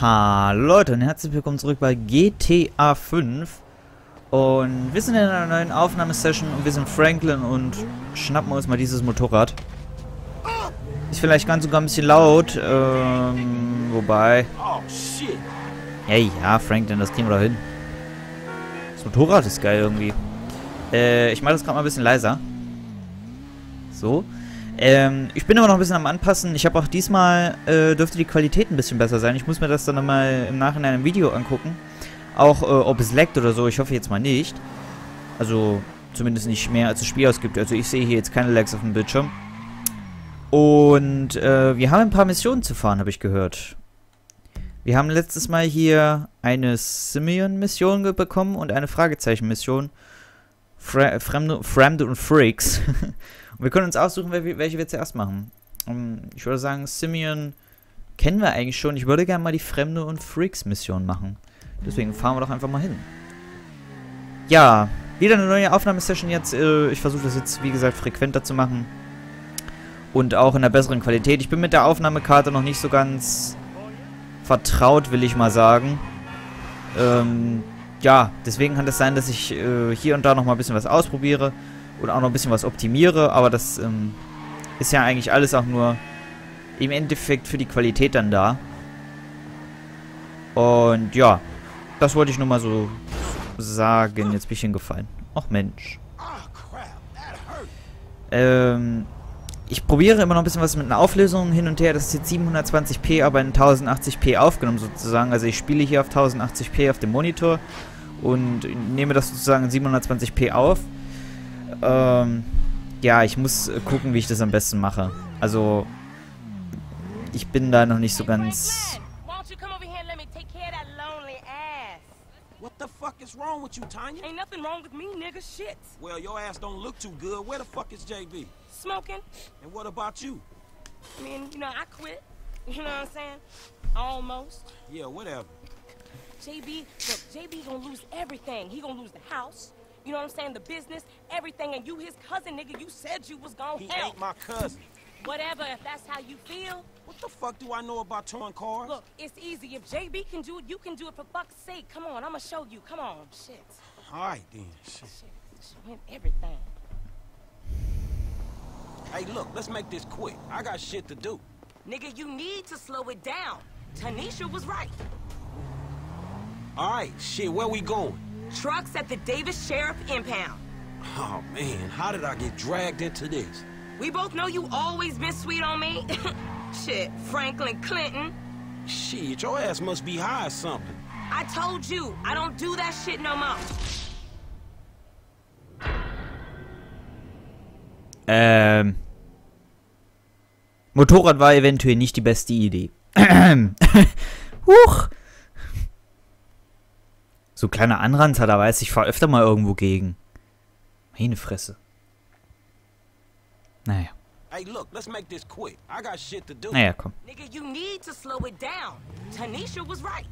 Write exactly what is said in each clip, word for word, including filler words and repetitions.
Hallo Leute und herzlich willkommen zurück bei G T A fünf. Und wir sind in einer neuen Aufnahmesession und wir sind Franklin und schnappen uns mal dieses Motorrad. Ist vielleicht ganz sogar ein bisschen laut, ähm, wobei... Hey, ja, Franklin, das kriegen wir doch hin. Das Motorrad ist geil irgendwie. Äh, ich mache das gerade mal ein bisschen leiser. So. Ähm, ich bin aber noch ein bisschen am Anpassen. Ich habe auch diesmal, äh, dürfte die Qualität ein bisschen besser sein. Ich muss mir das dann nochmal im Nachhinein im Video angucken. Auch, äh, ob es laggt oder so. Ich hoffe jetzt mal nicht. Also, zumindest nicht mehr, als das Spiel ausgibt. Also, ich sehe hier jetzt keine Lags auf dem Bildschirm. Und, äh, wir haben ein paar Missionen zu fahren, habe ich gehört. Wir haben letztes Mal hier eine Simeon-Mission bekommen und eine Fragezeichen-Mission. Fre Fremde, Fremde und Freaks. Und wir können uns aussuchen, welche wir zuerst machen. Um, ich würde sagen, Simeon kennen wir eigentlich schon. Ich würde gerne mal die Fremde und Freaks-Mission machen. Deswegen fahren wir doch einfach mal hin. Ja, wieder eine neue Aufnahmesession jetzt. Ich versuche das jetzt, wie gesagt, frequenter zu machen. Und auch in einer besseren Qualität. Ich bin mit der Aufnahmekarte noch nicht so ganz vertraut, will ich mal sagen. Ähm, ja, deswegen kann es sein, dass ich äh, hier und da noch mal ein bisschen was ausprobiere. Und auch noch ein bisschen was optimiere, aber das ähm, ist ja eigentlich alles auch nur im Endeffekt für die Qualität dann da. Und ja, das wollte ich nur mal so sagen. Jetzt bin ich hingefallen. Ach Mensch. Ähm, ich probiere immer noch ein bisschen was mit einer Auflösung hin und her. Das ist jetzt siebenhundertzwanzig p, aber in tausendachtzig p aufgenommen sozusagen. Also ich spiele hier auf tausendachtzig p auf dem Monitor und nehme das sozusagen in siebenhundertzwanzig p auf. Ähm, ja, ich muss gucken, wie ich das am besten mache. Also, ich bin da noch nicht so ganz... What the fuck is wrong with you, Tanya? Ain't nothing wrong with me, nigga. Shit. Well, your ass don't look too good. Where the fuck is J B? Smoking. And what about you? I mean, you know, I quit. You know what I'm saying? Almost. Yeah, whatever. J B, look, J B gonna lose everything. He gonna lose the house. You know what I'm saying? The business, everything, and you his cousin, nigga. You said you was gonna help. He ain't my cousin. Whatever, if that's how you feel. What the fuck do I know about towing cars? Look, it's easy. If J B can do it, you can do it, for fuck's sake. Come on, I'ma show you. Come on, shit. All right, then. Shit. Shit, win everything. Hey, look, let's make this quick. I got shit to do. Nigga, you need to slow it down. Tanisha was right. All right, shit, where we going? Trucks at the Davis Sheriff Impound. Oh, man, how did I get dragged into this? We both know you always been sweet on me. Shit, Franklin Clinton. Shit, your ass must be high or something. I told you, I don't do that shit no more. Ähm. Motorrad war eventuell nicht die beste Idee. Huch! So kleiner Anranzer, da weiß ich, ich fahr öfter mal irgendwo gegen. Meine Fresse. Naja. Hey, look, let's make this quick. I got shit to do. Naja, komm. Nigga, you need to slow it down. Tanisha was right.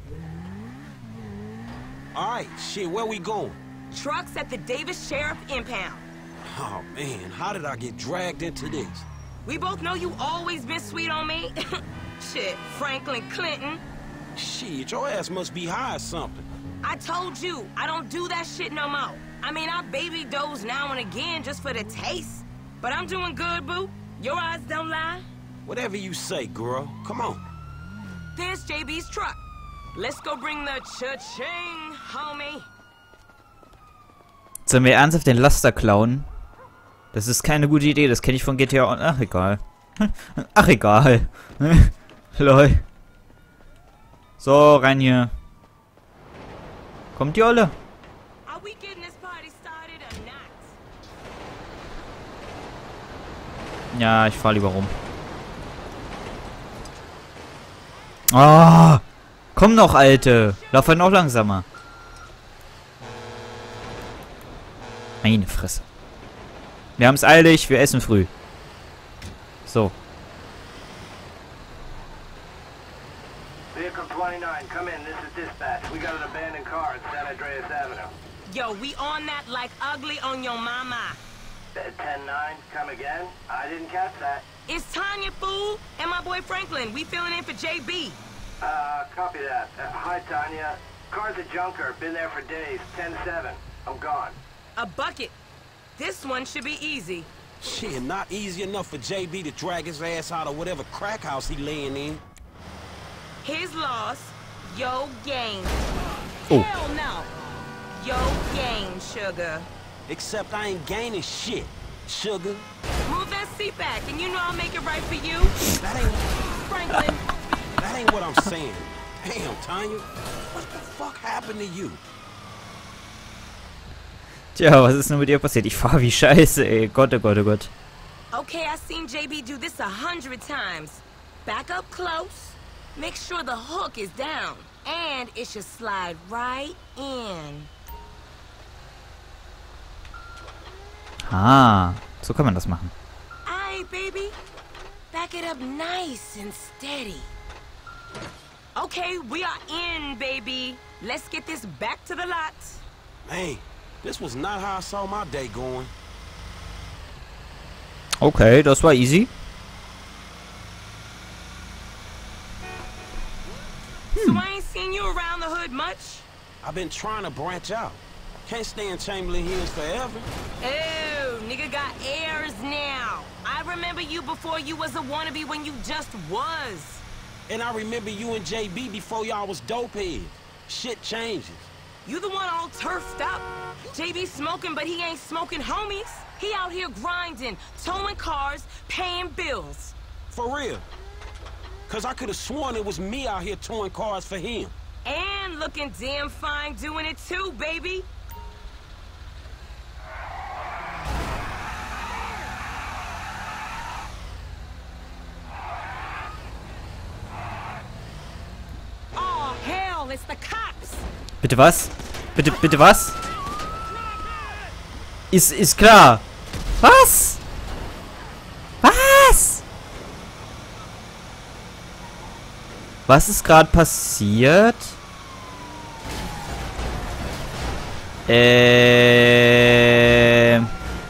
All right, shit, where we going? Trucks at the Davis Sheriff Impound. Oh, man, how did I get dragged into this? We both know you always been sweet on me. Shit, Franklin Clinton. Shit, your ass must be high or something. I told you, I don't do that shit no more. I mean, I baby doze now and again just for the taste. But I'm doing good, boo. Your eyes don't lie. Whatever you say, girl. Come on. There's J B's truck. Let's go bring the cha-ching, homie. Sollen wir ernsthaft den Laster klauen? Das ist keine gute Idee, das kenne ich von G T A. Ach, egal. Ach, egal. Lol. So, rein hier. Kommt die Olle? Ja, ich fahr lieber rum. Ah, oh, komm noch, Alte. Lauf halt noch langsamer. Meine Fresse. Wir haben es eilig, wir essen früh. So. Vehicle twenty-nine, come in. This is dispatch. We got an abandoned car at San Andreas Avenue. Yo, we on that like ugly on your mama. ten nine, come again? I didn't catch that. It's Tanya, fool, and my boy Franklin. We filling in for J B. Uh, copy that. Uh, hi, Tanya. Car's a junker. Been there for days. ten seven. I'm gone. A bucket. This one should be easy. Shit, not easy enough for J B to drag his ass out of whatever crack house he laying in. His loss, yo gain. Oh. Hell no. Yo gain, sugar. Except I ain't gaining shit, sugar. Move that seat back, and you know I'll make it right for you. That ain't... Franklin. That ain't what I'm saying. Damn, Tanya. What the fuck happened to you? Tja, was ist nun mit dir passiert? Ich fahr wie scheiße, ey. Gott, oh Gott, oh Gott. Okay, I've seen J B do this a hundred times. Back up close. Make sure the hook is down. And it should slide right in. Ah, so kann man das machen. Aight, baby. Back it up nice and steady. Okay, we are in, baby. Let's get this back to the lot. Man, this was not how I saw my day going. Okay, das war easy. So I ain't seen you around the hood much? I've been trying to branch out. Can't stay in Chamberlain Hills forever. Oh, nigga got airs now. I remember you before you was a wannabe when you just was. And I remember you and J B before y'all was dopeheads. Shit changes. You the one all turfed up. J B smoking, but he ain't smoking homies. He out here grinding, towing cars, paying bills. For real. Cause I could have sworn it was me out here towing cars for him. And looking damn fine doing it too, baby. Oh, hell, it's the cops. Bitte was? Bitte, bitte was? Ist, ist klar. Was? Was? Was ist gerade passiert? Ähm...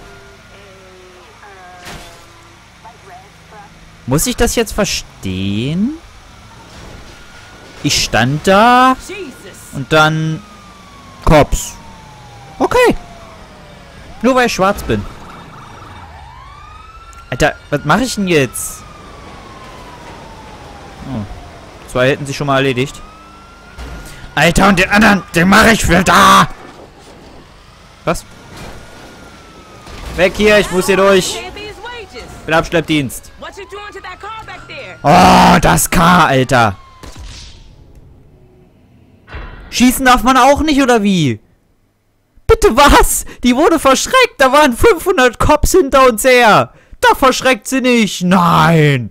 Muss ich das jetzt verstehen? Ich stand da und dann Cops. Okay. Nur weil ich schwarz bin. Alter, was mache ich denn jetzt? Oh. Zwei hätten sie schon mal erledigt. Alter, und den anderen, den mache ich für da. Was? Weg hier, ich muss hier durch. Bin Abschleppdienst. Oh, das K, Alter. Schießen darf man auch nicht, oder wie? Bitte was? Die wurde verschreckt. Da waren fünfhundert Cops hinter uns her. Da verschreckt sie nicht. Nein.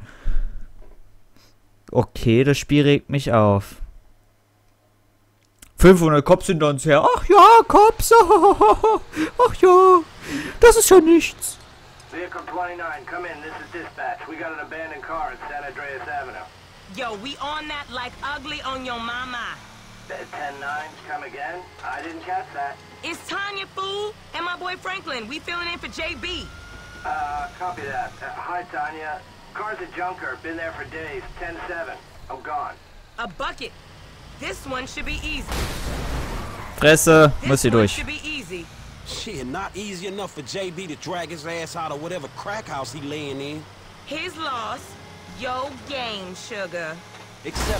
Okay, das Spiel regt mich auf. fünfhundert Cops hinter uns her. Ach ja, Cops. Ach ja. Das ist ja nichts. Vehicle twenty-nine, come in. This is dispatch. We got an abandoned car at San Andreas Avenue. Yo, we on that like ugly on your mama. ten nine, come again? I didn't catch that. It's Tanya, fool, and my boy Franklin. We filling in for J B. Uh, copy that. Uh, hi, Tanya. Car's a junker. Been there for days. ten seven. I'm gone. A bucket. This one should be easy. Fresse, muss This hier one durch. should be easy. Shit, not easy enough for J B to drag his ass out of whatever crack house he laying in. His loss, yo gain, sugar. Except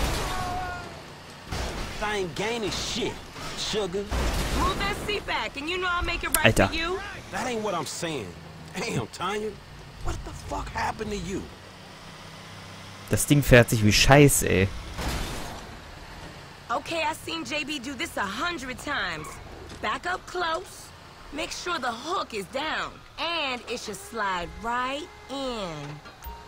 I ain't gaining shit, sugar. Move that seat back, and you know I'll make it right Alter. for you. That ain't what I'm saying. Damn, Tanya. What the fuck happened to you? Das Ding fährt sich wie Scheiße, ey. Okay, I've seen J B do this a hundred times. Back up close. Make sure the hook is down. And it should slide right in.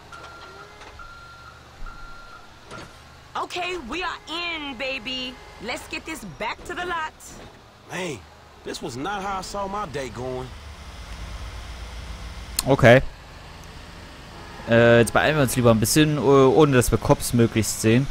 Okay, we are in, baby. Let's get this back to the lot. Man, this was not how I saw my day going. Okay. Äh, jetzt beeilen wir uns lieber ein bisschen, ohne dass wir Cops möglichst sehen.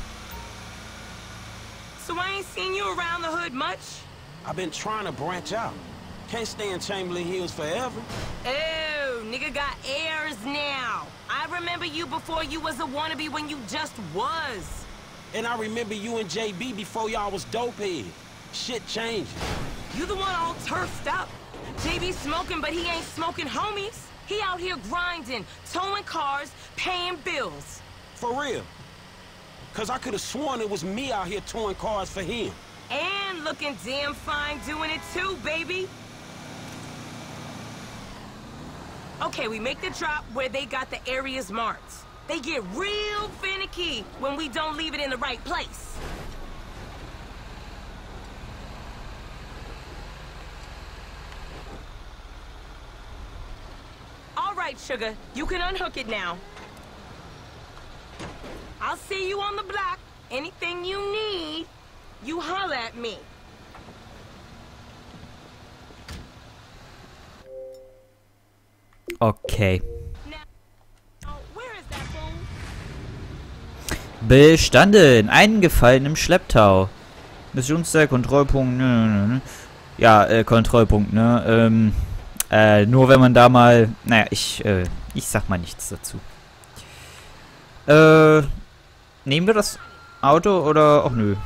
So I ain't seen you around the hood much? I've been trying to branch out. Can't stay in Chamberlain Hills forever. Oh, nigga got airs now. I remember you before you was a wannabe when you just was. And I remember you and J B before y'all was dopehead. Shit changes. You the one all turfed up. J B smoking, but he ain't smoking homies. He out here grinding, towing cars, paying bills. For real. Cause I could have sworn it was me out here towing cars for him. And looking damn fine doing it too, baby. Okay, we make the drop where they got the areas marked. They get real finicky when we don't leave it in the right place. All right, sugar, you can unhook it now. I'll see you on the block. Anything you need, you holler at me. Okay. Now, where is that fool? Bestanden. Eingefallen im Schlepptau. Missionszeit, Kontrollpunkt. Nö, nö, nö. Ja, äh, Kontrollpunkt, ne? Ähm, äh, nur wenn man da mal... Naja, ich, äh, ich sag mal nichts dazu. Äh, nehmen wir das Auto oder... Ach nö.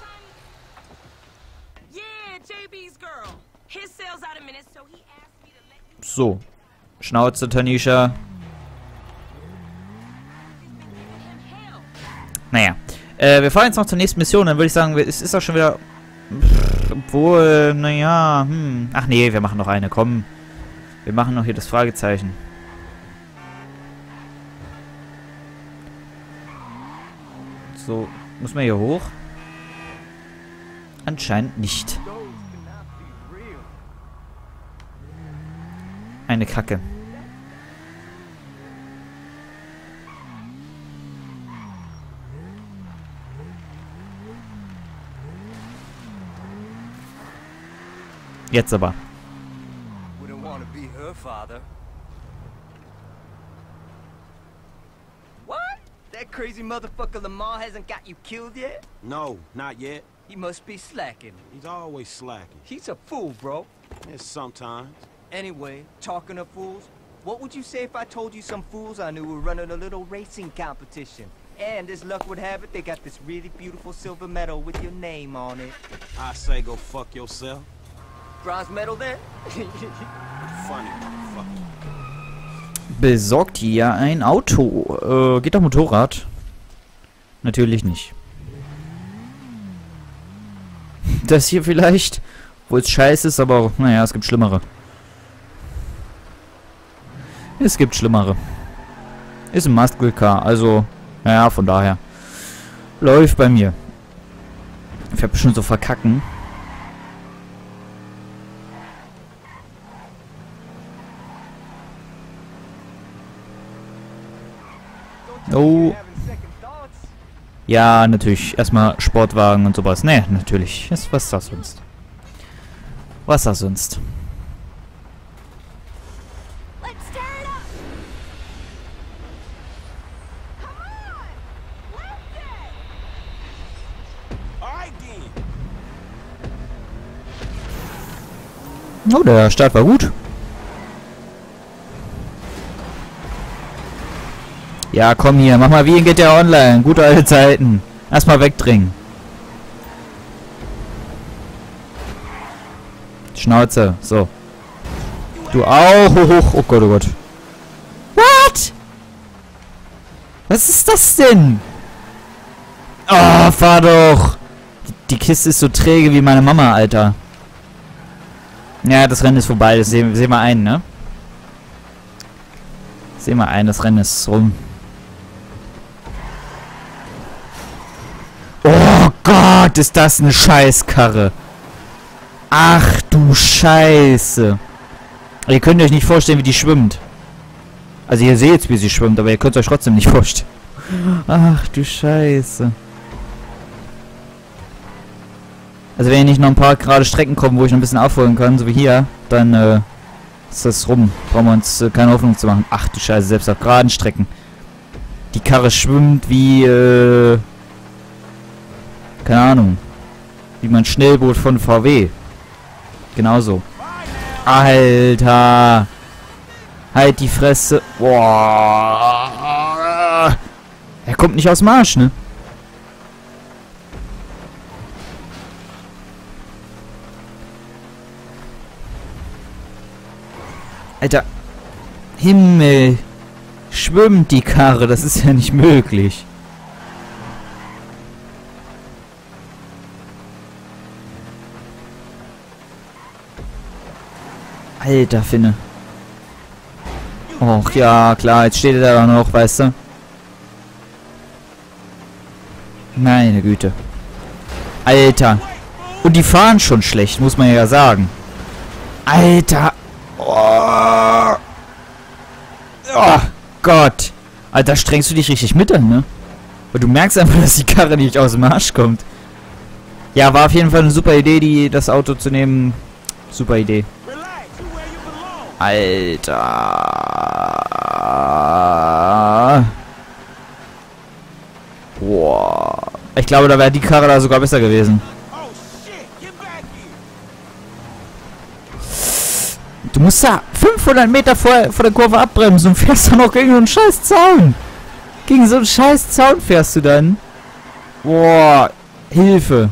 So. Schnauze, Tanisha. Naja. Äh, wir fahren jetzt noch zur nächsten Mission. Dann würde ich sagen, es ist auch schon wieder... Obwohl, naja, hm. Ach nee, wir machen noch eine. Komm. Wir machen noch hier das Fragezeichen. So. Muss man hier hoch? Anscheinend nicht. Eine Kacke. Jetzt aber. Wouldn't want to be her father. What? That crazy motherfucker Lamar hasn't got you killed yet? No, not yet. He must be slacking. He's always slacking. He's a fool, bro. Yes, sometimes. Anyway, talking of fools, what would you say if I told you some fools I knew were running a little racing competition? And as luck would have it, they got this really beautiful silver medal with your name on it. I say go fuck yourself. Bronze medal then? Funny, fuck. Besorgt hier ein Auto. Äh, geht doch Motorrad? Natürlich nicht. Das hier vielleicht? Wo es scheiße ist, aber naja, es gibt Schlimmere. Es gibt Schlimmere. Ist ein Muscle Car, also, naja, von daher. Läuft bei mir. Ich werde bestimmt so verkacken. Oh. Ja, natürlich. Erstmal Sportwagen und sowas. Ne, natürlich. Was ist das sonst? Was das sonst? Oh, der Start war gut. Ja, komm hier, mach mal wie in G T A Online. Gute alte Zeiten. Erstmal wegdringen. Schnauze, so. Du auch. Hoch. Oh Gott, oh Gott. What? Was ist das denn? Oh, fahr doch. Die, die Kiste ist so träge wie meine Mama, Alter. Ja, das Rennen ist vorbei. Das sehen, sehen wir ein, ne? Sehen wir ein, das Rennen ist rum. Oh Gott, ist das eine Scheißkarre. Ach du Scheiße. Ihr könnt euch nicht vorstellen, wie die schwimmt. Also ihr seht, wie sie schwimmt, aber ihr könnt euch trotzdem nicht vorstellen. Ach du Scheiße. Also wenn ihr nicht noch ein paar gerade Strecken kommen, wo ich noch ein bisschen aufholen kann, so wie hier, dann äh, ist das rum. Brauchen wir uns äh, keine Hoffnung zu machen. Ach du Scheiße, selbst auf geraden Strecken. Die Karre schwimmt wie, äh, keine Ahnung. Wie mein Schnellboot von V W. Genauso. Alter. Halt die Fresse. Boah. Er kommt nicht aus dem Arsch, ne? Alter. Himmel. Schwimmt die Karre. Das ist ja nicht möglich. Alter, Finne. Och, ja, klar. Jetzt steht er da noch, weißt du. Meine Güte. Alter. Und die fahren schon schlecht, muss man ja sagen. Alter. Oh. Oh Gott. Alter, strengst du dich richtig mit an, ne? Weil du merkst einfach, dass die Karre nicht aus dem Arsch kommt. Ja, war auf jeden Fall eine super Idee, die, das Auto zu nehmen. Super Idee. Alter. Boah. Ich glaube, da wäre die Karre da sogar besser gewesen. Du musst da fünfhundert Meter vor, vor der Kurve abbremsen und fährst dann noch gegen so einen scheiß Zaun. Gegen so einen scheiß Zaun fährst du dann. Boah. Hilfe.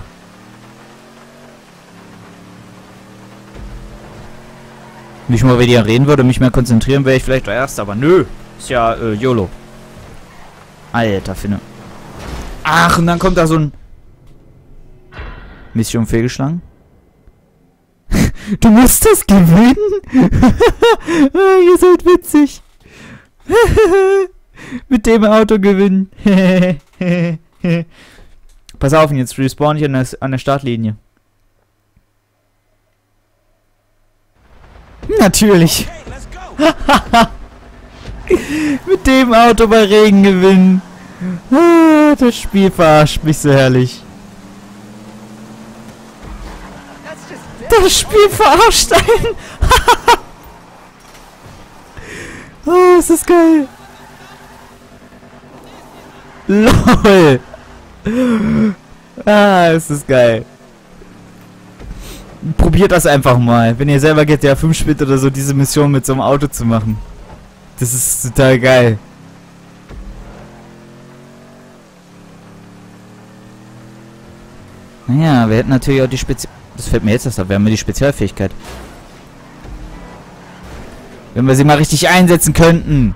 Wenn ich mal wieder reden würde, mich mehr konzentrieren, wäre ich vielleicht der Erste. Aber nö. Ist ja äh, YOLO. Alter, Finne. Ach, und dann kommt da so ein... Mission fehlgeschlagen? Du musst das gewinnen? Ihr seid witzig. Mit dem Auto gewinnen. Pass auf, jetzt respawn ich an der, an der Startlinie. Natürlich. Mit dem Auto bei Regen gewinnen. Das Spiel verarscht mich so herrlich. Das Spiel verarscht einen. Oh, ist das geil. LOL. Ah, ist das geil. Probiert das einfach mal. Wenn ihr selber G T A fünf spielt oder so, diese Mission mit so einem Auto zu machen. Das ist total geil. Naja, wir hätten natürlich auch die Spezial... Das fällt mir jetzt erst auf. Wir haben ja die Spezialfähigkeit. Wenn wir sie mal richtig einsetzen könnten.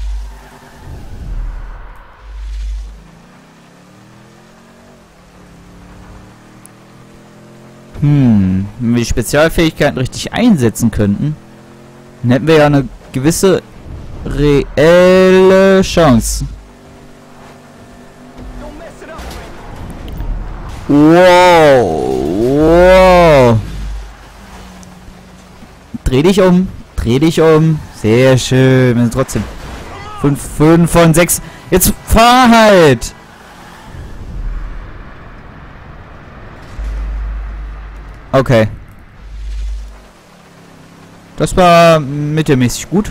Hm. Wenn wir die Spezialfähigkeiten richtig einsetzen könnten, dann hätten wir ja eine gewisse reelle Chance. Wow. Wow. Dreh dich um. Dreh dich um. Sehr schön. Wir sind trotzdem. fünf von sechs. Jetzt fahr halt. Okay. Das war mittelmäßig gut.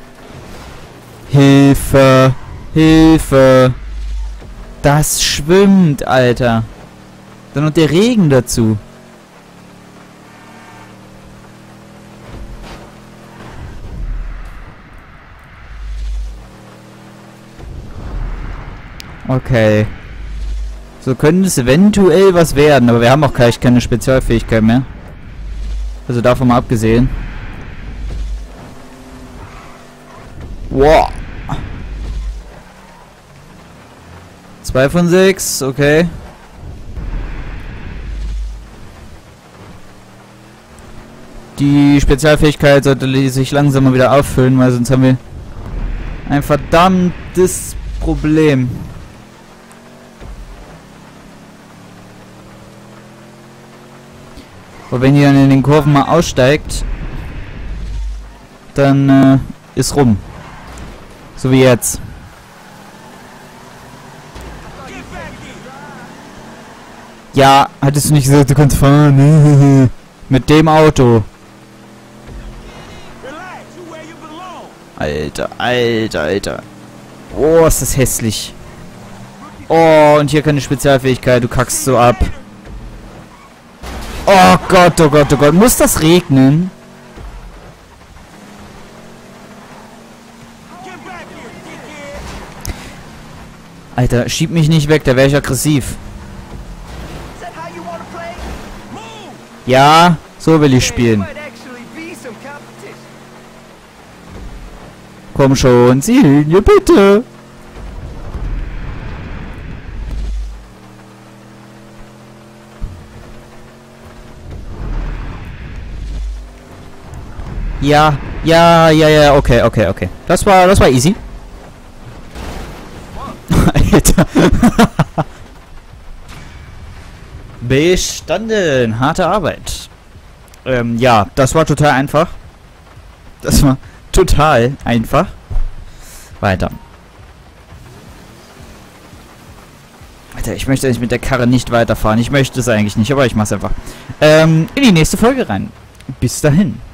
Hilfe. Hilfe. Das schwimmt, Alter. Dann noch der Regen dazu. Okay. So könnte es eventuell was werden, aber wir haben auch gleich keine Spezialfähigkeit mehr. Also davon mal abgesehen. Wow. zwei von sechs, okay. Die Spezialfähigkeit sollte sich langsam mal wieder auffüllen, weil sonst haben wir ein verdammtes Problem. Und wenn ihr dann in den Kurven mal aussteigt, dann äh, ist rum. So wie jetzt. Ja, hattest du nicht gesagt, du kannst fahren? Mit dem Auto. Alter, alter, alter. Oh, ist das hässlich. Oh, und hier keine Spezialfähigkeit. Du kackst so ab. Oh Gott, oh Gott, oh Gott. Muss das regnen? Alter, schieb mich nicht weg, da wäre ich aggressiv. Ja, so will ich spielen. Komm schon, Silje, bitte. Ja, ja, ja, ja, okay, okay, okay. Das war, das war easy. Alter. Bestanden. Harte Arbeit. Ähm, ja, das war total einfach. Das war total einfach. Weiter. Alter, ich möchte eigentlich mit der Karre nicht weiterfahren. Ich möchte es eigentlich nicht, aber ich mach's einfach. Ähm, in die nächste Folge rein. Bis dahin.